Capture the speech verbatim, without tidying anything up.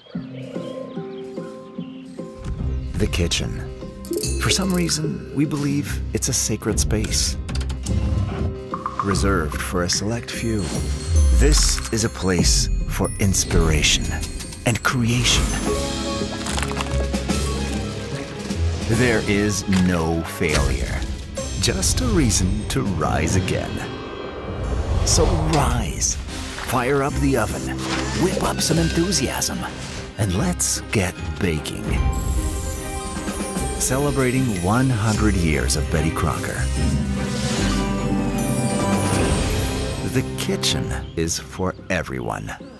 The kitchen. For some reason, we believe it's a sacred space, reserved for a select few. This is a place for inspiration and creation. There is no failure, just a reason to rise again. So rise, fire up the oven, whip up some enthusiasm, and let's get baking. Celebrating one hundred years of Betty Crocker. The kitchen is for everyone.